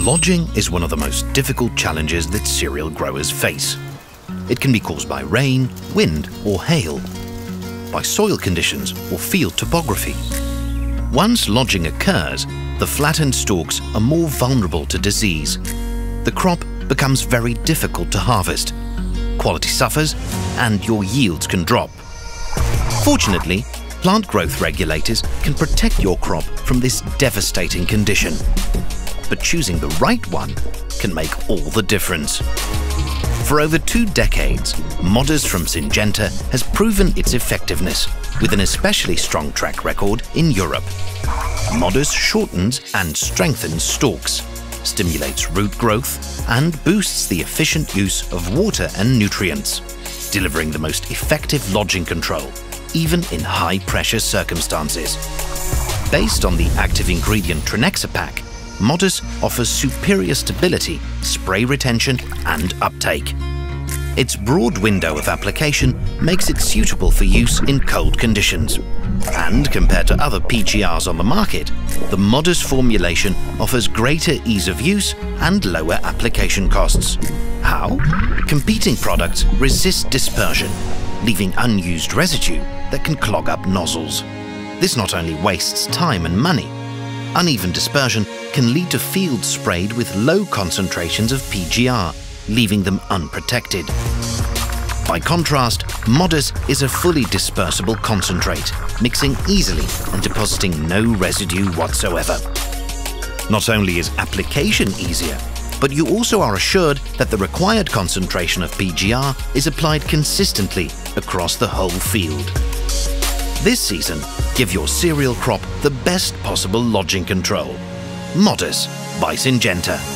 Lodging is one of the most difficult challenges that cereal growers face. It can be caused by rain, wind or hail, by soil conditions or field topography. Once lodging occurs, the flattened stalks are more vulnerable to disease. The crop becomes very difficult to harvest, quality suffers, and your yields can drop. Fortunately, plant growth regulators can protect your crop from this devastating condition. But choosing the right one can make all the difference. For over 2 decades, Moddus from Syngenta has proven its effectiveness with an especially strong track record in Europe. Moddus shortens and strengthens stalks, stimulates root growth, and boosts the efficient use of water and nutrients, delivering the most effective lodging control, even in high-pressure circumstances. Based on the active ingredient Trinexapac, Moddus offers superior stability, spray retention, and uptake. Its broad window of application makes it suitable for use in cold conditions. And compared to other PGRs on the market, the Moddus formulation offers greater ease of use and lower application costs. How? Competing products resist dispersion, leaving unused residue that can clog up nozzles. This not only wastes time and money, uneven dispersion can lead to fields sprayed with low concentrations of PGR, leaving them unprotected. By contrast, Moddus is a fully dispersible concentrate, mixing easily and depositing no residue whatsoever. Not only is application easier, but you also are assured that the required concentration of PGR is applied consistently across the whole field. This season, give your cereal crop the best possible lodging control. Moddus by Syngenta.